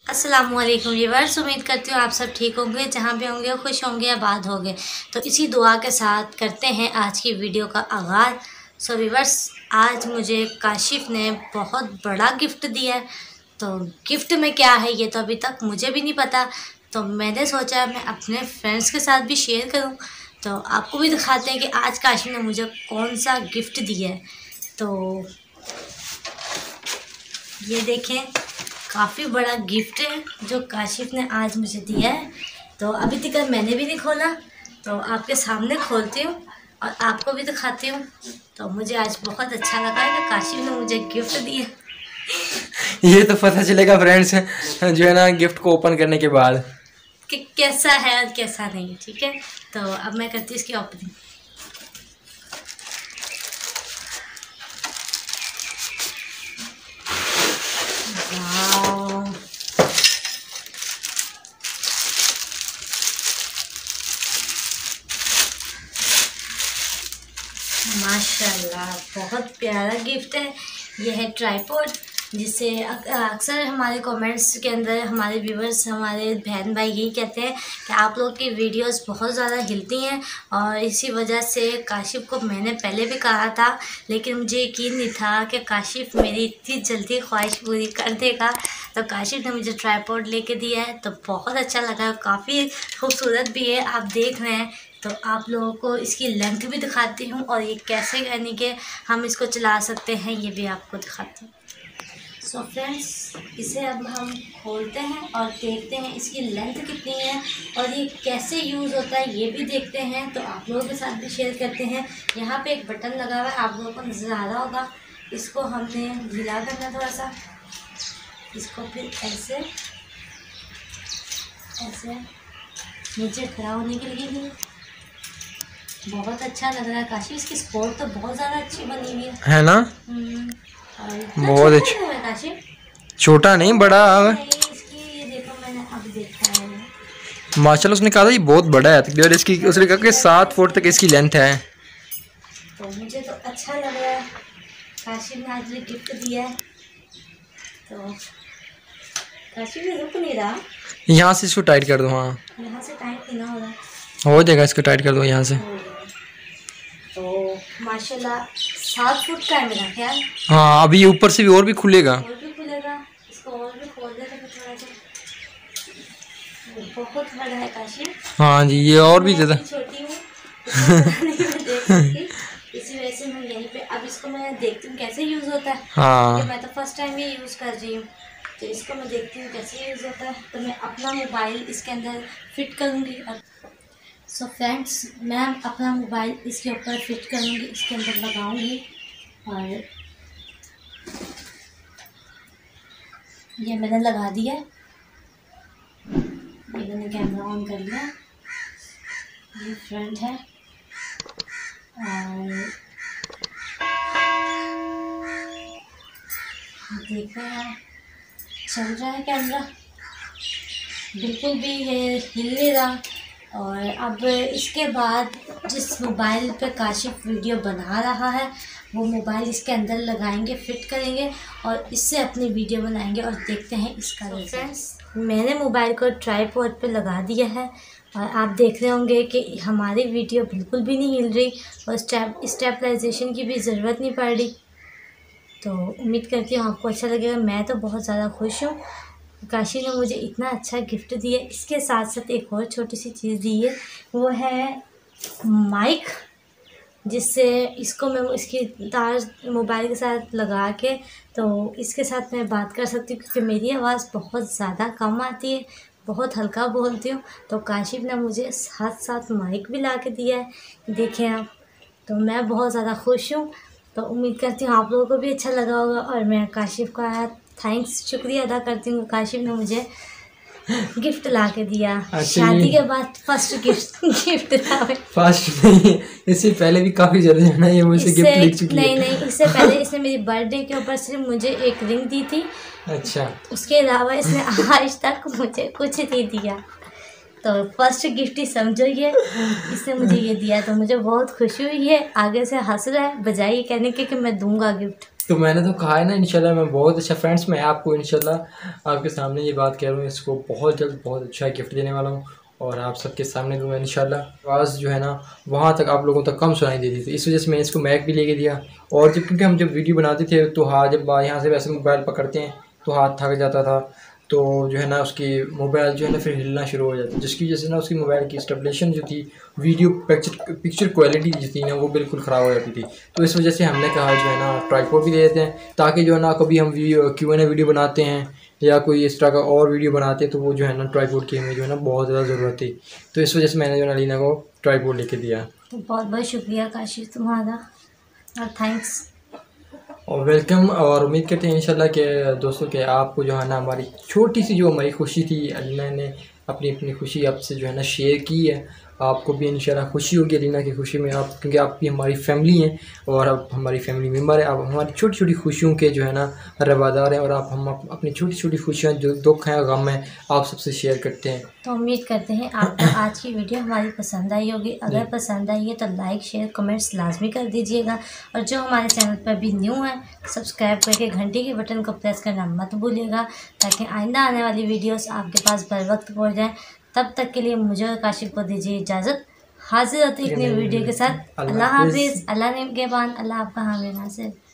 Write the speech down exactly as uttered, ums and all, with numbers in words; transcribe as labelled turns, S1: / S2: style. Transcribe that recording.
S1: अस्सलामुअलैकुम व्यूअर्स, उम्मीद करती हूँ आप सब ठीक होंगे, जहाँ भी होंगे खुश होंगे, आबाद होंगे। तो इसी दुआ के साथ करते हैं आज की वीडियो का आगाज़। सो व्यूअर्स, आज मुझे काशिफ ने बहुत बड़ा गिफ्ट दिया है। तो गिफ्ट में क्या है ये तो अभी तक मुझे भी नहीं पता, तो मैंने सोचा मैं अपने फ्रेंड्स के साथ भी शेयर करूँ, तो आपको भी दिखाते हैं कि आज काशिफ ने मुझे कौन सा गिफ्ट दिया है। तो ये देखें, काफ़ी बड़ा गिफ्ट है जो काशिफ ने आज मुझे दिया है। तो अभी तक मैंने भी नहीं खोला, तो आपके सामने खोलती हूँ और आपको भी दिखाती हूँ। तो मुझे आज बहुत अच्छा लगा है कि काशिफ ने मुझे गिफ्ट दिया।
S2: ये तो पता चलेगा फ्रेंड्स जो है ना गिफ्ट को ओपन करने के बाद
S1: कि कैसा है और कैसा नहीं। ठीक है, तो अब मैं करती हूँ इसकी ओपनिंग। माशाल्लाह, बहुत प्यारा गिफ्ट है। यह है ट्राइपॉड, जिससे अक्सर हमारे कमेंट्स के अंदर हमारे व्यूवर्स, हमारे बहन भाई यही कहते हैं कि आप लोग की वीडियोस बहुत ज़्यादा हिलती हैं, और इसी वजह से काशिफ को मैंने पहले भी कहा था, लेकिन मुझे यकीन नहीं था कि काशिफ मेरी इतनी जल्दी ख्वाहिश पूरी कर देगा। तो काशिफ ने मुझे ट्राइपॉड लेके दिया है, तो बहुत अच्छा लगा, काफ़ी खूबसूरत भी है। आप देख रहे हैं, तो आप लोगों को इसकी लेंथ भी दिखाती हूँ और ये कैसे यानी कि हम इसको चला सकते हैं ये भी आपको दिखाती हूँ। सो फ्रेंड्स, इसे अब हम खोलते हैं और देखते हैं इसकी लेंथ कितनी है और ये कैसे यूज़ होता है ये भी देखते हैं। तो आप लोगों के साथ भी शेयर करते हैं। यहाँ पे एक बटन लगा हुआ है, आप लोगों को नज़र आ रहा होगा। इसको हमने ढीला करना थोड़ा सा, इसको फिर ऐसे ऐसे नीचे खड़ा होने के लिए भी बहुत अच्छा लग रहा है। काशिफ, इसकी स्पोर्ट तो बहुत ज़्यादा अच्छी बनी हुई है, है
S2: ना? बहुत अच्छा, छोटा नहीं बड़ा।
S1: इसकी ये देखो, मैंने अब देखा है
S2: माशाल्लाह, उसने कहा था ये बहुत बड़ा है और इसकी उसने कहा कि सात फुट तक इसकी लेंथ है।
S1: तो मुझे तो अच्छा लग रहा है, काशिफ ने आज ये गिफ्ट दिया है। तो काशिफ ने रुक नहीं रहा,
S2: यहाँ से इसको टाइट कर दो। हाँ,
S1: यहाँ से टाइट नहीं ना हो रहा,
S2: हो जाएगा, इसको टाइट कर दो यहाँ से।
S1: तो माशाल्लाह सात फुट का है मेरा ख्याल।
S2: हाँ, अभी ऊपर से भी और भी खुलेगा,
S1: और भी खुलेगा, इसको और भी खोल देते हैं थोड़ा सा। बहुत बड़ा है काशिफ।
S2: हाँ जी, ये और भी ज़्यादा
S1: छोटी हूँ, देख सकती, इसी वजह से मैं यहीं पे अब इसको मैं देखती हूँ कैसे यूज़ होता है।
S2: हाँ,
S1: मैं तो फर्स्ट टाइम ये यूज़ कर रही हूँ, तो इसको मैं देखती हूँ कैसे यूज़ होता है। तो मैं अपना मोबाइल इसके अंदर फिट करूँगी। सो फ्रेंड्स, मैं अपना मोबाइल इसके ऊपर फिट करूँगी, इसके अंदर लगाऊँगी, और ये मैंने लगा दिया। ये मैंने कैमरा ऑन कर लिया, ये फ्रंट है, और देख रहे हैं चल रहा है कैमरा, बिल्कुल भी ये हिल नहीं रहा। और अब इसके बाद जिस मोबाइल पे काशिफ वीडियो बना रहा है वो मोबाइल इसके अंदर लगाएंगे, फिट करेंगे और इससे अपनी वीडियो बनाएंगे और देखते हैं इसका रिजल्ट। फ्रेंड्स, मैंने मोबाइल को ट्राइपॉड पे लगा दिया है और आप देख रहे होंगे कि हमारी वीडियो बिल्कुल भी नहीं हिल रही और स्टेप स्टेबलाइजेशन की भी ज़रूरत नहीं पड़ रही। तो उम्मीद करती हूँ आपको अच्छा लगेगा। मैं तो बहुत ज़्यादा खुश हूँ, काशिफ ने मुझे इतना अच्छा गिफ्ट दिया। इसके साथ साथ एक और छोटी सी चीज़ दी है, वो है माइक, जिससे इसको मैं इसकी तार मोबाइल के साथ लगा के तो इसके साथ मैं बात कर सकती हूँ, क्योंकि मेरी आवाज़ बहुत ज़्यादा कम आती है, बहुत हल्का बोलती हूँ। तो काशिफ ने मुझे साथ साथ माइक भी ला के दिया है, देखें आप। तो मैं बहुत ज़्यादा खुश हूँ। तो उम्मीद करती हूँ आप लोगों को भी अच्छा लगा होगा, और मैं काशिफ का थैंक्स शुक्रिया अदा करती हूँ। काशिफ ने मुझे गिफ्ट ला के दिया। अच्छा, शादी के बाद फर्स्ट गिफ्ट गिफ्ट था। फर्स्ट
S2: नहीं, इससे पहले भी काफ़ी जल्दी जाना ये मुझे गिफ्ट लिख चुकी है।
S1: नहीं नहीं, इससे पहले इसने मेरी बर्थडे के ऊपर सिर्फ मुझे एक रिंग दी थी।
S2: अच्छा,
S1: उसके अलावा इसने आज तक मुझे कुछ नहीं दिया। तो फर्स्ट गिफ्ट ही समझो ये, इसने मुझे ये दिया, तो मुझे बहुत खुशी हुई है। आगे से हंस रहा है बजाय कहने के कि मैं दूंगा गिफ्ट।
S2: तो मैंने तो कहा है ना, इंशाल्लाह मैं बहुत अच्छा फ्रेंड्स, मैं आपको इंशाल्लाह आपके सामने ये बात कह रहा हूँ, इसको बहुत जल्द बहुत अच्छा गिफ्ट देने वाला हूँ और आप सबके सामने दूँगा इंशाल्लाह। आवाज़ जो है ना वहाँ तक आप लोगों तक कम सुनाई देती थी, इस वजह से मैंने इसको मैक भी लेके दिया। और जब क्योंकि हम जब वीडियो बनाते थे तो हाथ जब यहाँ से वैसे मोबाइल पकड़ते हैं तो हाथ थक जाता था, तो जो है ना उसकी मोबाइल जो है ना फिर हिलना शुरू हो जाता है, जिसकी वजह से ना उसकी मोबाइल की स्टेबलेशन जो थी, वीडियो पिक्चर पिक्चर क्वालिटी जो थी ना वो बिल्कुल ख़राब हो जाती थी। तो इस वजह से हमने कहा जो है ना ट्राइपॉड भी दे देते हैं, ताकि जो है ना कभी हम क्यू एन ए वीडियो बनाते हैं या कोई इस तरह का और वीडियो बनाते हैं तो वो जो है ना ट्राइपॉड की हमें जो है ना बहुत ज़्यादा ज़रूरत थी। तो इस वजह से मैंने जो है ना लीना को ट्राइपॉड लेके दिया।
S1: तो बहुत बहुत शुक्रिया काशिफ तुम्हारा और थैंक्स
S2: और वेलकम। और उम्मीद करते हैं इंशाल्लाह के दोस्तों के आपको जो है ना हमारी छोटी सी जो हमारी खुशी थी, अलीना ने अपनी अपनी खुशी आपसे जो है ना शेयर की है, आपको भी इंशाल्लाह खुशी होगी अलीना की खुशी में, आप क्योंकि आप भी हमारी फैमिली हैं और आप हमारी फैमिली मेम्बर हैं, आप हमारी छोटी छोटी खुशियों के जो है ना रवादार हैं और आप हम अपनी छोटी छोटी खुशियाँ जो दुख हैं गम हैं आप सबसे शेयर करते हैं।
S1: तो उम्मीद करते हैं आपको आज की वीडियो हमारी पसंद आई होगी। अगर पसंद आई है तो लाइक शेयर कमेंट्स लाजमी कर दीजिएगा और जो हमारे चैनल पर भी न्यू है सब्सक्राइब करके घंटी के बटन को प्रेस करना मत भूलिएगा, ताकि आइंदा आने वाली वीडियोस आपके पास बर वक्त पहुँच जाएँ। तब तक के लिए मुझे और काशिफ को दीजिए इजाज़त। हाजिर होती है एक नई वीडियो के साथ। अल्लाह हाफिज़, अल्लाह निगहबान, अल्लाह आपका हामी नासिर।